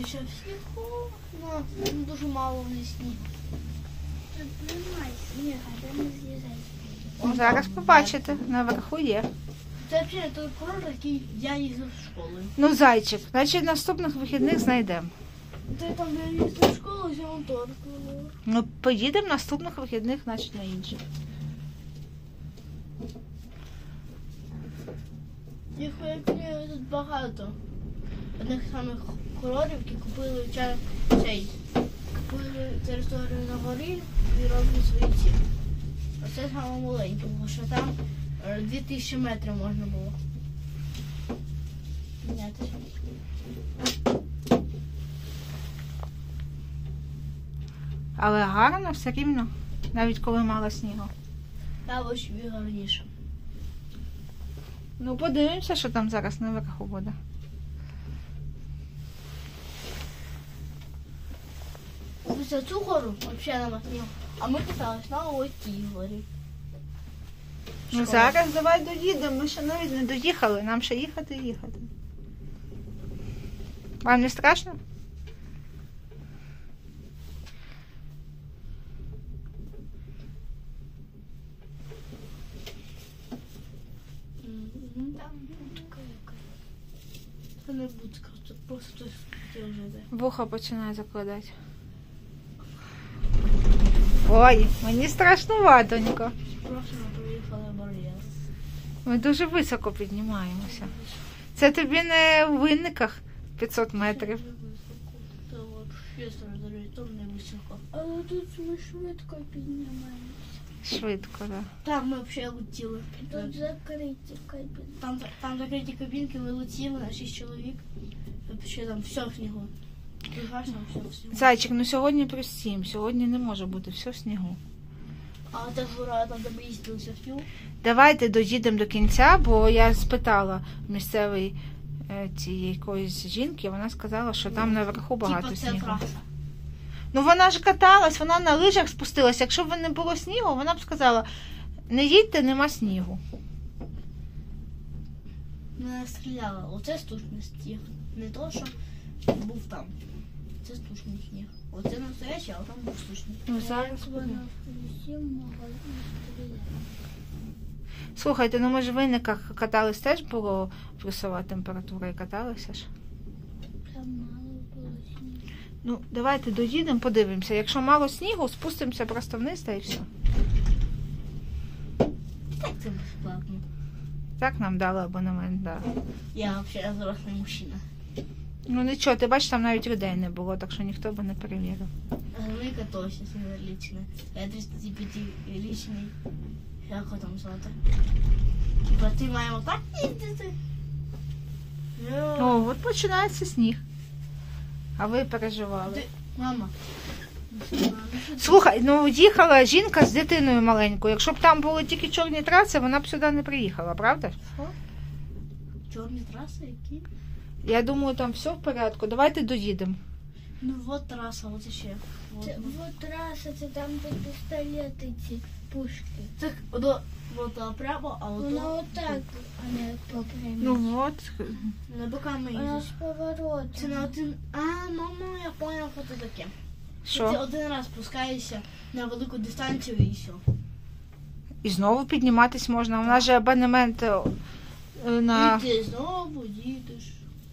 ще в снігу, але дуже мало в лісні. Тут немає сніга, де ми з'їжджаємо. Зараз побачите, наверху є. Це взагалі той курорт, який я їздив в школу. Ну, зайчик, значить наступних вихідних знайдемо. Ти там де я їздив в школу, я вам торт. Ну, поїдемо наступних вихідних, значить на інші. Їх тут багато. Одних самих курортів, які купили купили територію на горі і роблять свої ці. Оце саме маленьке, тому що там 2000 метрів можна було піднятися. Але гарно все рівно, навіть коли мало снігу. Та ось гарніше. Ну, подивимося, що там зараз наверху буде. Ось цю гору взагалі нема снігу, а ми катались на ось цій горі. Ну, зараз давай доїдемо, ми ще навіть не доїхали, нам ще їхати і їхати. Вам не страшно? Там будка якась. Це не будка, це просто хтось хотів жити. Вуха починає закладати. Ой, мені страшнуватонько. Просто ми проїхали бар'єр. Ми дуже високо піднімаємося. Це тобі не у Винниках 500 метрів. Це от взагалі там не високо. Але тут ми швидко піднімаємося. Швидко, так. Да. Там ми взагалі летіли. Тут закриті кабіни. Там закриті кабінки, ми летіли на 6 чоловік. Взагалі там все в снігу. Прекрасно, все в снігу. Зайчик, ну сьогодні плюс 7, сьогодні не може бути, все в снігу. А та гора, там де ми їздилися в снігу. Давайте доїдемо до кінця, бо я спитала місцевої цієї якоїсь жінки, вона сказала, що там наверху багато Типа це снігу. траса. Ну вона ж каталась, вона на лижах спустилась. Якщо б не було снігу, вона б сказала, не їдьте, нема снігу. Мене стріляла. Оце штучний сніг. Не то, що був там. Це штучний сніг. Оце настоящий, а там був штучний. Ну зараз Як вона в лісі могла стріляти. Слухайте, ну ми ж в Винниках катались, теж було плюсова температура і каталися ж. Там мало було снігу. Ну, давайте доїдемо, подивимося. Якщо мало снігу, спустимося просто вниз та і все. Так це безплатно. Так нам дали абонемент, так. Да. Я взагалі взрослий мужчина. Ну нічого, ти бачиш, там навіть людей не було, так що ніхто би не перевірив. Велика точно символічна. Я 35-річний. Як там звати? Типа ти маємо так їздити? О, от починається сніг. А ви переживали. Мама. Слухай, ну їхала жінка з дитиною маленькою. Якщо б там були тільки чорні траси, вона б сюди не приїхала, правда? Що? Чорні траси які? Я думаю, там все в порядку. Давайте доїдемо. Ну от траса, от ще. Це от траса, це там де пістолети ці пушки. Це от прямо, а от Вона отак, а не по прямій. Ну от. на боками Вона їздиш. з поворотом. Це на один. А, мама, я поняла, що це таке. Ти Що? один раз спускаєшся на велику дистанцію і все. І знову підніматись можна. У нас же абонемент на... І ти знову їдеш.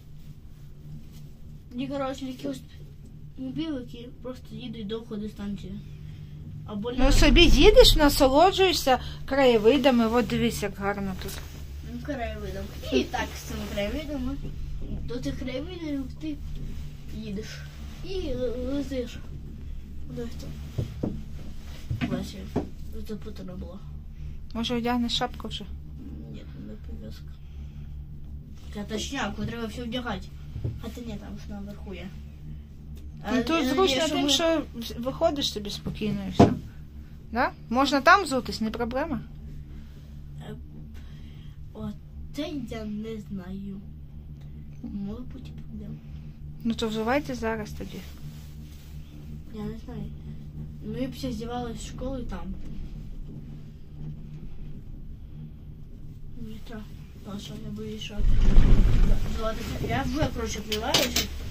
І, коротше, якісь мобілики просто їдуть довгу дистанцію. Або Ну собі їдеш, насолоджуєшся краєвидами. От дивись, як гарно тут. краєвидом. І так з цими краєвидами. До цих краєвидів ти їдеш. І летиш. Кудись там. Бачиш, запутано було. Може одягнеш шапку вже? Ні, не пов'язка. Та точняку, треба все вдягати. Хоча ні, там ж наверху є. Ну, тут зручно тим, що виходиш собі спокійно і все. Да? Можна там взутись, не проблема. Оце я не знаю. Може бути проблема. Ну то взувайте зараз тоді. Я не знаю. Ми б всі здівалися з школи там. Мені треба. Тому що я боюсь, що... Я вже, коротше, пліваю,